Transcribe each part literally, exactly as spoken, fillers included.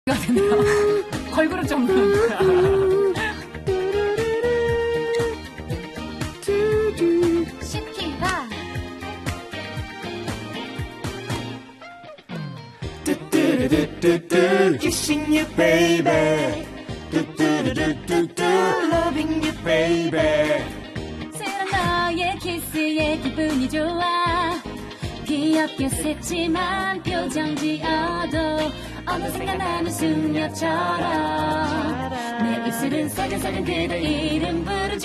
걸그룹 전문. 시키라. Kissing you, baby. Loving you, baby. 새로운 너의 키스에 기분이 좋아. 귀엽게 샜지만 표정 지어도 어느샌가 나는 숙녀처럼 내 입술은 살근살근 그대 이름 부르죠.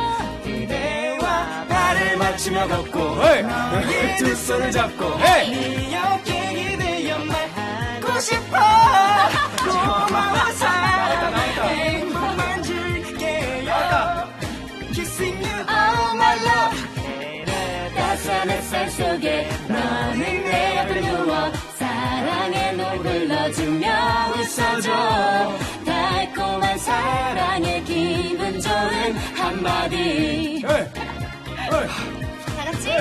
그대와 발을 맞추며 걷고 너의 두 손을 잡고 네 어깨 기대어 말하고 싶어. 고마워 사랑 행복만 줄게요. Kissing you, oh my love. 따스한 햇살 속에 너는 내 옆에 누워 사랑의 노래 불러주며 웃어줘. 달콤한 사랑의 기분 좋은 한마디. 다같이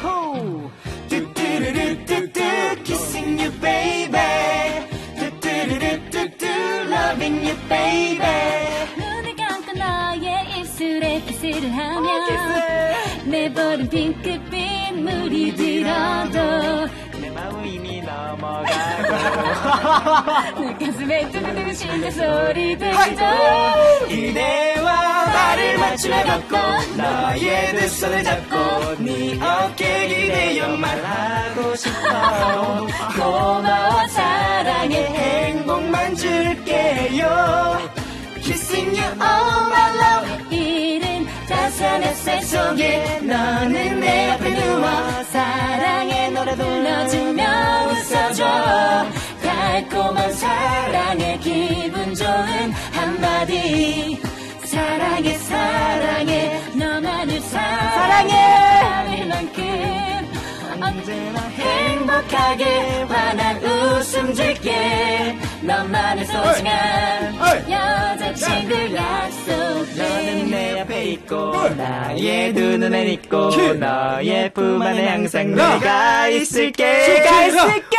뚜뚜루루뚜뚜 Kissing you, baby. 뚜뚜루루뚜뚜 Loving you, baby. 눈을 감고 너의 입술에 키스를 하면 내버린 핑크빛 물이 들어도 내 마음은 이미 넘어가고 내 가슴에 두근두근 심장 소리 들리죠. 이대와 나를 맞추며 걷고 너의 두 손을 잡고 네 어깨 기대어 말하고 싶어. 고마워 사랑의 행복만 줄게요. Kissing you, oh my love. 이른 따스한 햇살 속에 너는 내 옆에 누워 사랑의 노래 불러주며 웃어줘. 달콤한 사랑의 기분 좋은 한마디. 사랑해 사랑해 너만을 사랑해 만큼 언제나 행복하게 환한 웃음 줄게. 너만의 소중한 여자친구 약속해. 너는 내 앞에 있고 나의 두 눈에 있고 너의 품 안에 항상 내가 있을게. 내가 있을게.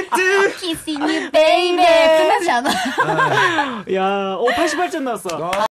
Kissing you baby. 끝나지 않아. 야, 오, 팔십팔 점 나왔어.